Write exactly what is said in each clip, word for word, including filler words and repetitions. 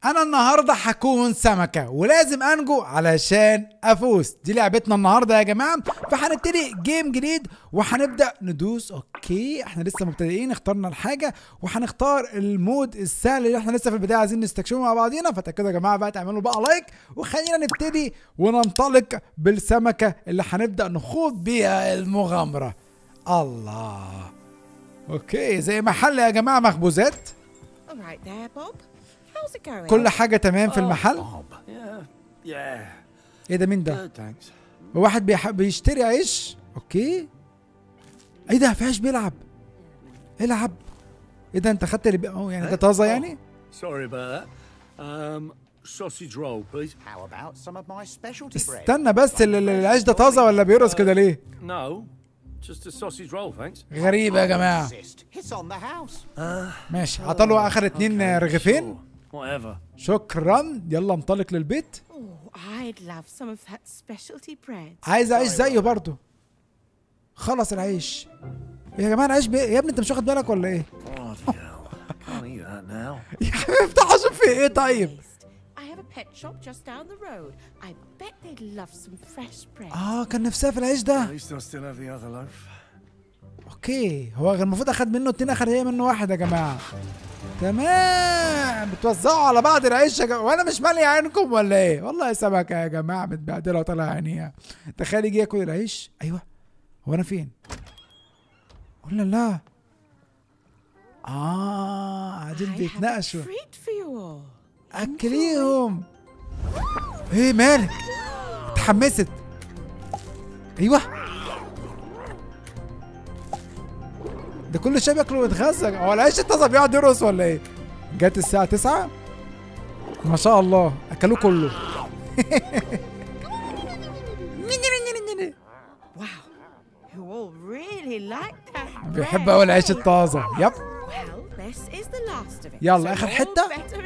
انا النهارده هكون سمكه ولازم انجو علشان افوز. دي لعبتنا النهارده يا جماعه. فهنبتدي جيم جديد وهنبدا ندوس اوكي. احنا لسه مبتدئين، اخترنا الحاجه وهنختار المود السهل اللي احنا لسه في البدايه عايزين نستكشفه مع بعضينا. فتاكدوا يا جماعه بقى تعملوا بقى لايك وخلينا نبتدي وننطلق بالسمكه اللي هنبدا نخوض بيها المغامره. الله اوكي، زي محل يا جماعه مخبوزات. كل حاجة تمام في المحل. ايه ده؟ مين ده؟ واحد بيح... بيشتري عيش. اوكي. ايه ده؟ في عيش بيلعب. العب. ايه ده؟ انت خدت اللي بي... اه يعني ده طازة يعني؟ استنى بس، العيش ده طازة ولا بيرقص كده ليه؟ غريبة يا جماعة. ماشي، عطاله اخر اتنين رغيفين. شكرا، يلا انطلق للبيت. عايز اعيش زيه برضو. خلص العيش يا جماعه. العيش بي... يا ابني انت مش واخد بالك ولا ايه؟ يا حبيبي افتح اشوف في ايه. طيب اه كان نفسها في العيش ده. اوكي، هو المفروض اخد منه اتنين، اخد هي منه واحد يا جماعه. تمام، بتوزعوا على بعض العيش يا جماعه. وانا مش مالي عينكم ولا ايه؟ والله سمكه يا جماعه متبهدله وطالع عينيها. تخيل يجي ياكل العيش. ايوه، هو انا فين؟ ولا لا؟ اه قاعدين بيتناقشوا. اكليهم. ايه مالك؟ اتحمست. ايوه، ده كل شويه بياكلوا ويتغذى. هو العيش الطازه بيقعد يرقص ولا ايه؟ جت الساعه تسعة ما شاء الله اكلوه كله. بيحب قوي العيش الطازه. يب، يلا اخر حته.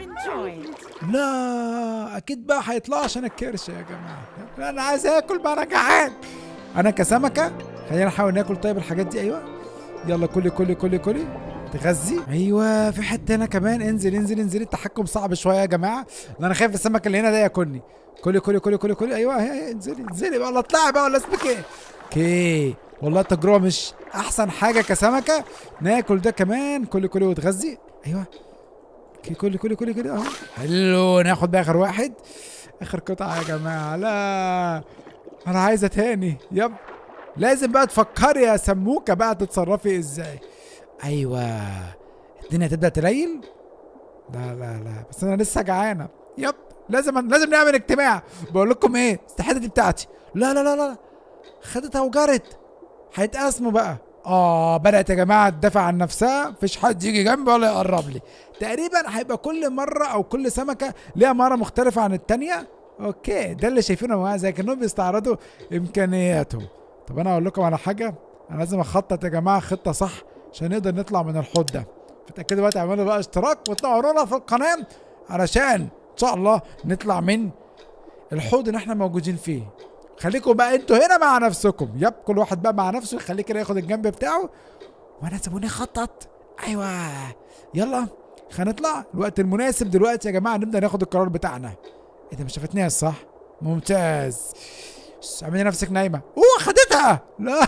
لا اكيد بقى هيطلع عشان الكرش يا جماعه. انا عايز اكل بقى، انا جعان. انا كسمكه خلينا نحاول ناكل. طيب الحاجات دي ايوه، يلا كلي كلي كلي كلي تغذي. ايوه في حته هنا كمان. انزل انزل انزل. التحكم صعب شويه يا جماعه، لان انا خايف السمك اللي هنا ده ياكلني. كلي كلي كلي كلي كلي. ايوه هي انزلي انزلي بقى، ولا اطلعي بقى، ولا اسمك ايه. اوكي والله التجربه مش احسن حاجه كسمكه. ناكل ده كمان. كلي كلي وتغذي. ايوه كلي كلي كلي كلي اهو. حلو، ناخد بقى اخر واحد، اخر قطعه يا جماعه. لا انا عايزه تاني. يب، لازم بقى تفكري يا سموكه بقى تتصرفي ازاي. ايوه الدنيا تبدا تليل. لا لا لا بس انا لسه جعانه. يب، لازم لازم نعمل اجتماع. بقول لكم ايه، استحاله دي بتاعتي. لا لا لا لا خدتها وجرت. هيتقاسموا بقى. اه بدات يا جماعه تدافع عن نفسها. مفيش حد يجي جنبي ولا يقرب لي. تقريبا هيبقى كل مره او كل سمكه ليها مهاره مختلفه عن الثانيه. اوكي ده اللي شايفينه معايا، زي كانهم بيستعرضوا امكانياتهم. طب انا اقول لكم على حاجه، انا لازم اخطط يا جماعه خطه صح عشان نقدر نطلع من الحوض ده. فتاكدوا بقى تعملوا بقى اشتراك وتنوروا لنا في القناه علشان ان شاء الله نطلع من الحوض اللي احنا موجودين فيه. خليكم بقى انتوا هنا مع نفسكم. يب، كل واحد بقى مع نفسه يخليه كده ياخد الجنب بتاعه، وانا سيبوني اخطط. ايوه يلا هنطلع. الوقت المناسب دلوقتي يا جماعه نبدا ناخد القرار بتاعنا. ايه ده؟ ما شافتنيش صح؟ ممتاز. اعملي نفسك نايمه. اوه خدتها. لا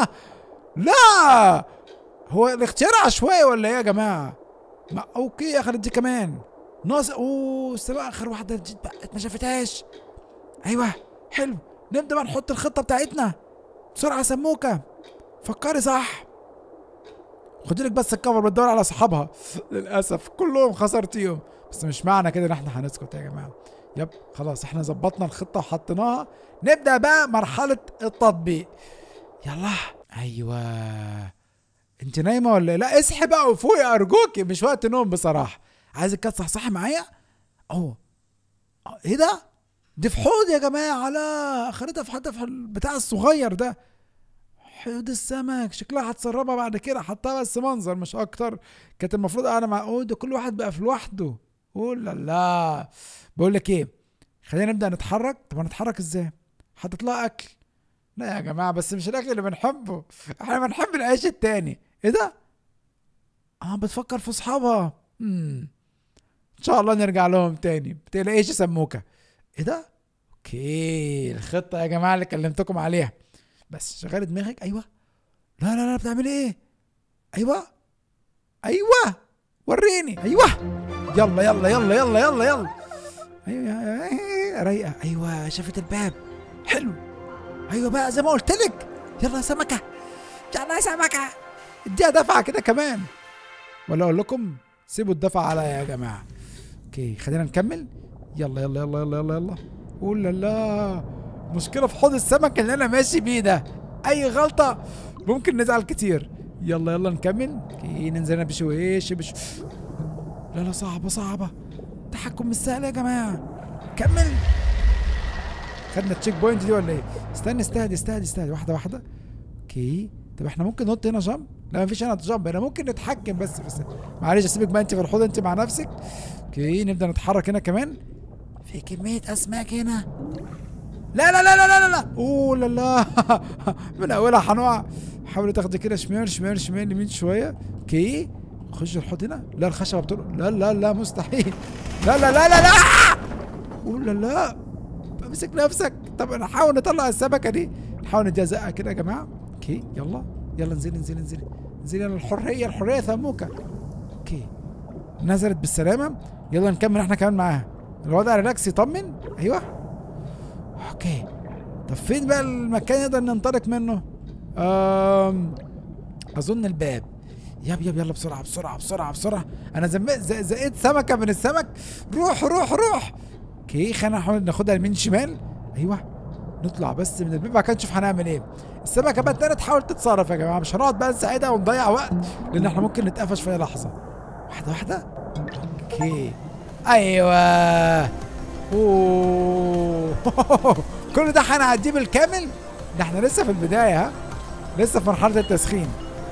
لا هو الاختيار عشوائي ولا ايه يا جماعه؟ ما اوكي اخدت دي كمان. ناقص. اوه السباق اخر واحده بقت ما شافتهاش. ايوه حلو، نبدا بقى نحط الخطه بتاعتنا بسرعه. سموكه فكري صح. خدي لك بس الكفر بتدور على اصحابها. للاسف كلهم خسرتيهم، بس مش معنى كده ان احنا هنسكت يا جماعه. يب خلاص احنا ظبطنا الخطه وحطيناها. نبدا بقى مرحله التطبيق. يلا. ايوه انت نايمه ولا ايه؟ لا اصحي بقى وفوقي ارجوكي، مش وقت نوم بصراحه. عايزك كده تصحصحي معايا. اوه ايه ده؟ دي في حوض يا جماعه. لا اخرتها في حته في البتاع الصغير ده. حوض السمك شكلها هتسربها بعد كده. حطها بس منظر مش اكتر. كانت المفروض انا مع اوه ده كل واحد بقى في لوحده. اوه لا لا. بقول لك ايه، خلينا نبدا نتحرك. طب هنتحرك ازاي؟ حاطط لها اكل. لا يا جماعه بس مش الاكل اللي بنحبه، احنا بنحب العيش التاني. ايه ده؟ اه بتفكر في اصحابها. امم ان شاء الله نرجع لهم تاني، ما تقلقيش يا سموكه. ايه ده؟ اوكي الخطه يا جماعه اللي كلمتكم عليها، بس شغال دماغك. ايوه لا لا لا بتعمل ايه؟ ايوه ايوه وريني. ايوه يلا يلا يلا يلا يلا يلا. ايوه رايقه. ايوه شافت الباب. حلو. ايوه بقى زي ما قلت لك. يلا يا سمكه يلا يا سمكه اديها دفعه كده كمان، ولا اقول لكم سيبوا الدفعه عليا يا جماعه. اوكي خلينا نكمل. يلا يلا يلا يلا يلا يلا. قول لا لا مشكله في حوض السمك اللي انا ماشي بيه ده، اي غلطه ممكن نزعل كتير. يلا يلا نكمل. اوكي ننزل بشويش بش. لا لا صعبه صعبه، التحكم مش سهل يا جماعه. كمل. خدنا التشيك بوينت دي ولا ايه؟ استنى استهدي استهدي استهدي واحده واحده. اوكي طب احنا ممكن ننط هنا جامب؟ لا مفيش هنا جامب، انا ممكن نتحكم بس بس معلش اسيبك بقى انت في الحوض انت مع نفسك. اوكي نبدا نتحرك هنا كمان. في كميه اسماك هنا. لا لا لا لا لا لا اوه لا لا من اولها هنقع. حاولي تاخدي كده شمال شمال شمال يمين شويه. اوكي خش الحوض هنا. لا الخشبه بتقول لا لا لا مستحيل. لا لا لا لا لا اوه لا لا امسك نفسك. طب نحاول نطلع السمكه دي، نحاول نديها زقه كده يا جماعه. اوكي يلا يلا انزلي انزلي انزلي انزلي الحريه الحريه ثموكه. اوكي نزلت بالسلامه. يلا نكمل احنا كمان معاها. الوضع ريلاكس يطمن. ايوه اوكي طب فين بقى المكان نقدر ننطلق منه؟ أم... اظن الباب. يب يب يلا بسرعه بسرعه بسرعه بسرعه. انا زمقت زقيت سمكه من السمك. روح روح روح. اوكي خلينا نحاول ناخدها يمين شمال. ايوه نطلع بس من الباب بعد كده نشوف هنعمل ايه. السمكه بقى التانية تحاول تتصرف يا جماعه، مش هنقعد بقى نساعدها ونضيع وقت لان احنا ممكن نتقفش في اي لحظه. واحده واحده. اوكي ايوه اوه كل ده هنعديه بالكامل؟ ده احنا لسه في البدايه ها، لسه في مرحله التسخين.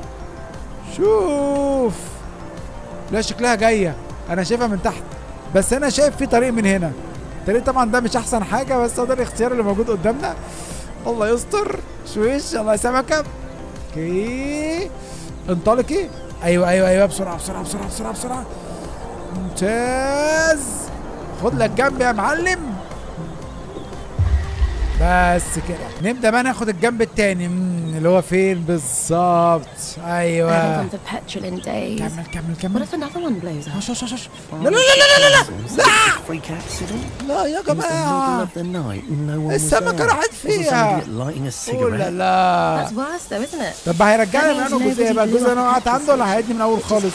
شوف لا شكلها جايه، انا شايفها من تحت بس انا شايف في طريق من هنا. الطريق طبعا ده مش احسن حاجه بس هو ده الاختيار اللي موجود قدامنا. الله يستر. شويش يلا يا سمكه. اوكي انطلقي. ايوه ايوه ايوه بسرعه بسرعه بسرعه بسرعه بسرعه. ممتاز. خد لك جنب يا معلم. بس كده نبدا بقى ناخد الجنب التاني اللي هو فين بالظبط. ايوه كمل كمل كمل. شش شش شش. لا لا لا لا لا لا لا يا جماعه السمكه راحت فيها. لا لا طب هيرجعني من انه جزء بقى، الجزء اللي انا وقعت عنده ولا هيعيدني من اول خالص؟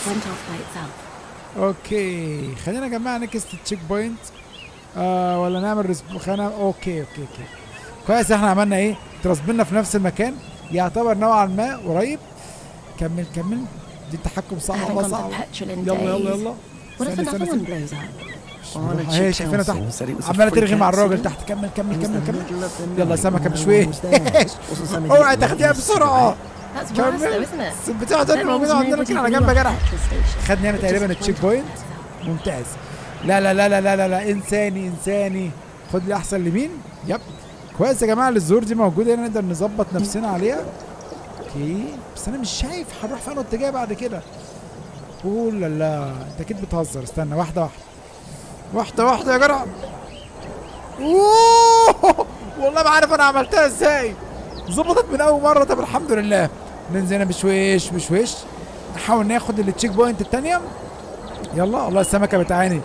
اوكي خلينا يا جماعه نكست التشيك بوينت. آه ولا نعمل رسم خلينا. اوكي اوكي اوكي كويس احنا عملنا ايه؟ ترسبنا في نفس المكان يعتبر نوعا ما قريب. كمل كمل. دي التحكم صعب والله صعب. يلا يلا يلا. هي شايفينها تحت عماله ترغي مع الراجل تحت. كمل كمل كمل كمل. يلا سمكه بشويش. اوعي تاخديها بسرعه. كمل. البتاع ده موجود عندنا كده على جنب يا جدع. خدني انا تقريبا التشيك بوينت. ممتاز. لا لا لا لا لا لا, لا. انساني انساني. خد لي احسن لمين. يب كويس يا جماعه الزهور دي موجوده هنا نقدر نظبط نفسنا عليها. اوكي بس انا مش شايف هنروح فين اتجاه بعد كده. اوه لا لا انت اكيد بتهزر. استنى واحده واحده واحده واحده يا جدع. اوه والله ما عارف انا عملتها ازاي. ظبطت من اول مره. طب الحمد لله. ننزل هنا بشويش بشويش نحاول ناخد التشيك بوينت الثانيه. يلا الله السمكه بتعاني.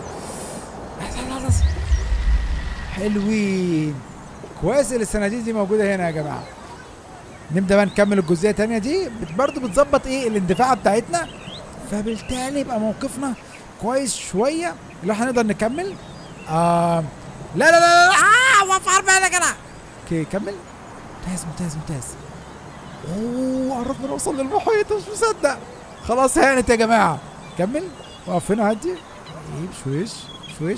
حلوين. كويس الصناديق دي موجوده هنا يا جماعه. نبدا بقى نكمل الجزئيه الثانيه دي برضه بتظبط ايه الاندفاع بتاعتنا، فبالتالي يبقى موقفنا كويس شويه اللي احنا نقدر نكمل. آه لا لا لا لا اه وفر بالك يا جدع. اوكي كمل. ممتاز ممتاز ممتاز. اوه قربنا نوصل للمحيط مش مصدق. خلاص هانت يا جماعه. كمل. وقف هنا هدي. ايه بشويش بشويش.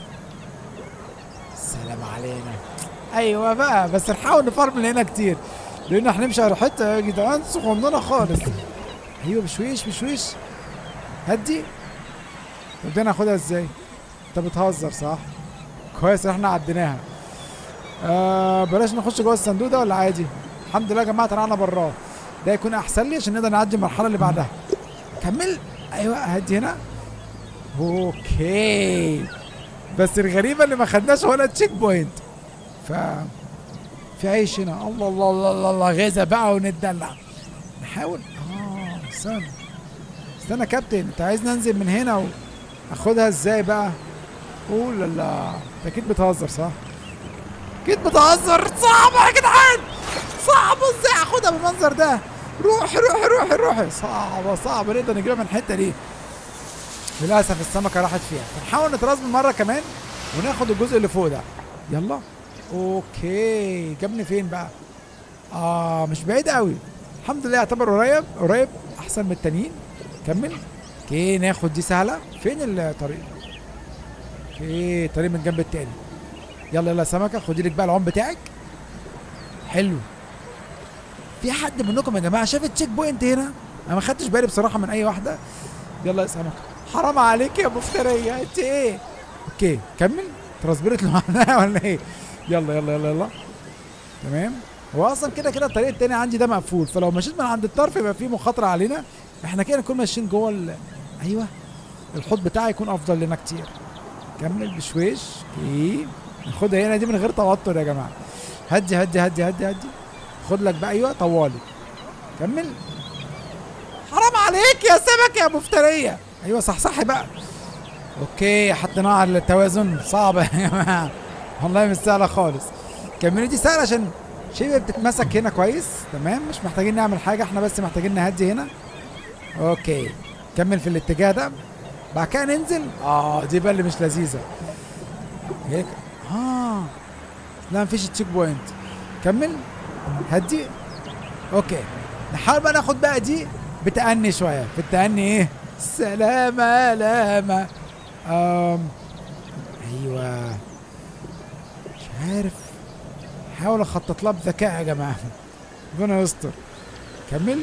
السلام علينا. ايوه بقى بس نحاول نفرمل هنا كتير لان احنا نمشي على حته يا جدعان صغننه خالص. ايوه بشويش بشويش. هدي. طب دي ناخدها ازاي؟ انت بتهزر صح؟ كويس احنا عديناها. آه بلاش نخش جوه الصندوق ده ولا عادي؟ الحمد لله يا جماعه طلعنا براه. ده يكون احسن لي عشان نقدر نعدي المرحله اللي بعدها. كمل. ايوه هدي هنا. اوكي بس الغريبه اللي ما خدناش ولا تشيك بوينت. ف في عيش هنا. الله الله الله الله, الله. غذا بقى ونتدلع. نحاول اه استنى استنى يا كابتن، انت عايز ننزل من هنا واخدها ازاي بقى؟ اوه لا لا انت اكيد بتهزر صح؟ اكيد بتهزر. صعبه يا جدعان صعبه، ازاي اخدها بالمنظر ده؟ روحي روحي روحي روحي. صعبه صعبه نقدر نجيبها من الحته دي. للاسف السمكه راحت فيها. هنحاول نترازم مره كمان وناخد الجزء اللي فوق ده. يلا اوكي جابني فين بقى؟ اه مش بعيد قوي الحمد لله، يعتبر قريب قريب احسن من التانيين. كمل. اوكي ناخد دي سهله. فين الطريق؟ اوكي طريق من جنب التاني. يلا يلا يا سمكه خدي لك بقى العوم بتاعك. حلو. في حد منكم يا جماعه شاف التشيك بوينت هنا؟ انا ما خدتش بالي بصراحه من اي واحده. يلا يا سمكه حرام عليك يا مفتريه انت ايه؟ اوكي كمل. ترانسبيرت لوحدها ولا ايه؟ يلا يلا يلا يلا تمام. هو اصلا كده كده الطريق التاني عندي ده مقفول، فلو مشيت من عند الطرف يبقى في مخاطره علينا. احنا كده نكون ماشيين جوه ال... ايوه الحوض بتاعي يكون افضل لنا كتير. كمل بشويش. اوكي ناخدها هنا دي من غير توتر يا جماعه. هدي هدي هدي هدي هدي. خد لك بقى. ايوه طوالي. كمل. حرام عليك يا سمك يا مفتريه. ايوه صح صح بقى. اوكي حطيناها على التوازن. صعبه يا جماعه والله مش سهله خالص. كملوا دي سهله عشان شبه بتتمسك هنا كويس. تمام مش محتاجين نعمل حاجه، احنا بس محتاجين نهدي هنا. اوكي كمل في الاتجاه ده. بعد كده ننزل. اه دي بقى اللي مش لذيذه هيك. اه لا مفيش تشيك بوينت. كمل هدي. اوكي نحاول بقى ناخد بقى دي بتأني شويه. في التأني ايه؟ سلامة لامة. أم ايوه مش عارف. حاول اخطط لها بذكاء يا جماعه. ربنا يستر. كمل.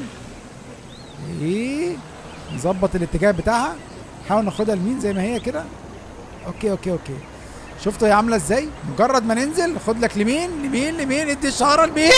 ايه نظبط الاتجاه بتاعها. حاول ناخدها لمين زي ما هي كده. اوكي اوكي اوكي. شفتوا هي عامله ازاي؟ مجرد ما ننزل خد لك لمين لمين لمين. ادي اشاره لمين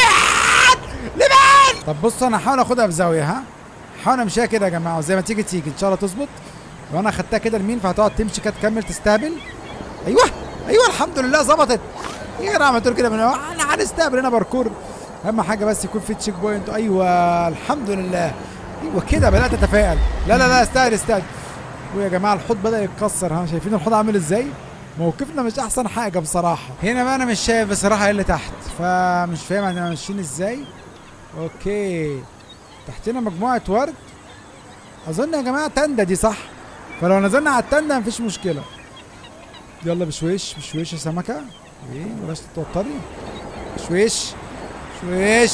لمين. طب بص انا هحاول اخدها بزاويه. ها حاول امشيها كده يا جماعه وزي ما تيجي تيجي ان شاء الله تظبط. لو انا خدتها كده لمين فهتقعد تمشي كده تكمل تستهبل. ايوه ايوه الحمد لله ظبطت. يا جماعه عملت كده من انا هنستهبل هنا باركور. اهم حاجه بس يكون في تشيك بوينت. ايوه الحمد لله. ايوه كده بدات اتفائل. لا لا لا استاهل استاهل. ويا جماعه الحوض بدا يتكسر. ها شايفين الحوض عامل ازاي؟ موقفنا مش احسن حاجه بصراحه. هنا بقى انا مش شايف بصراحه ايه اللي تحت، فمش فاهم احنا ماشيين ازاي. اوكي تحتنا مجموعه ورد. اظن يا جماعه تندة دي صح، فلو نزلنا على التندة مفيش مشكله. يلا بشويش بشويش يا سمكه. ايه بلاش تتوتري. بشويش بشويش.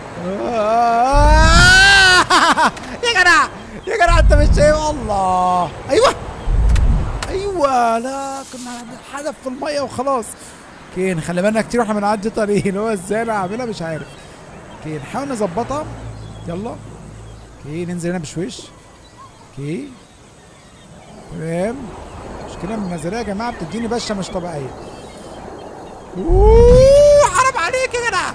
يا جدع يا جدع انت مش شايف؟ الله ايوه ايوه. لا كنا هنحدف في الميه وخلاص. اوكي نخلي بالنا كتير واحنا بنعدي طريق. اللي هو ازاي انا هعملها مش عارف. اوكي نحاول نظبطها. يلا اوكي ننزل هنا بشويش. اوكي تمام. مشكلة من النظرية يا جماعة بتديني بشة مش طبيعية. اوه حرام عليك يا جدع.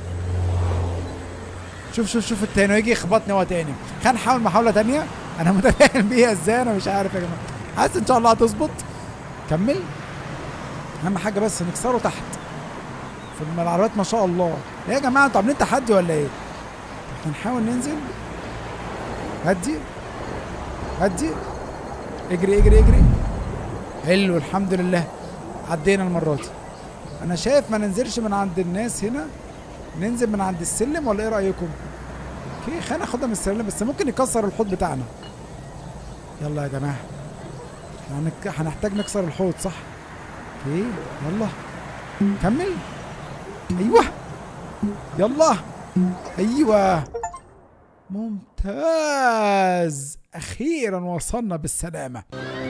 شوف شوف شوف التاني يجي يخبطني هو تاني. خلينا نحاول محاولة تانية. أنا متفائل بيها ازاي أنا مش عارف يا جماعة. حاسس إن شاء الله هتظبط. كمل. أهم حاجة بس نكسره تحت. في العربيات ما شاء الله. إيه يا جماعة أنتوا عاملين تحدي ولا إيه؟ هنحاول ننزل. هدي هدي. اجري اجري اجري. حلو الحمد لله عدينا المرة دي. أنا شايف ما ننزلش من عند الناس هنا، ننزل من عند السلم ولا إيه رأيكم؟ أوكي خلينا ناخدها من السلم بس ممكن يكسر الحوض بتاعنا. يلا يا جماعة هنك... هنحتاج نكسر الحوض صح؟ أوكي يلا كمل. أيوه يلا أيوه ممتاز. أخيرا وصلنا بالسلامة.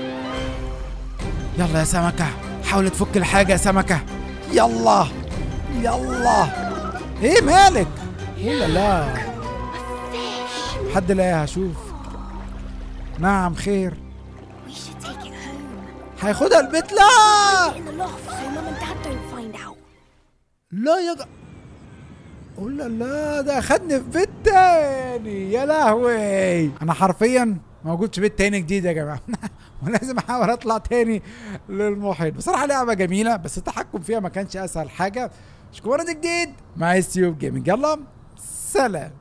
يلا يا سمكة حاول تفك الحاجة يا سمكة. يلا يلا. ايه مالك؟ لا لا حد لاقيها. شوف نعم خير. هياخدها البيت. لا لا يا جا. لا لا ده اخدني في بيت تاني. يا لهوي انا حرفيا موجود في بيت تاني جديد يا جماعه. ولازم احاول اطلع تاني للمحيط. بصراحه لعبه جميله بس التحكم فيها ما كانش اسهل حاجه. اشوفكم ورا جديد مع اس تيوب جيمنج. يلا سلام.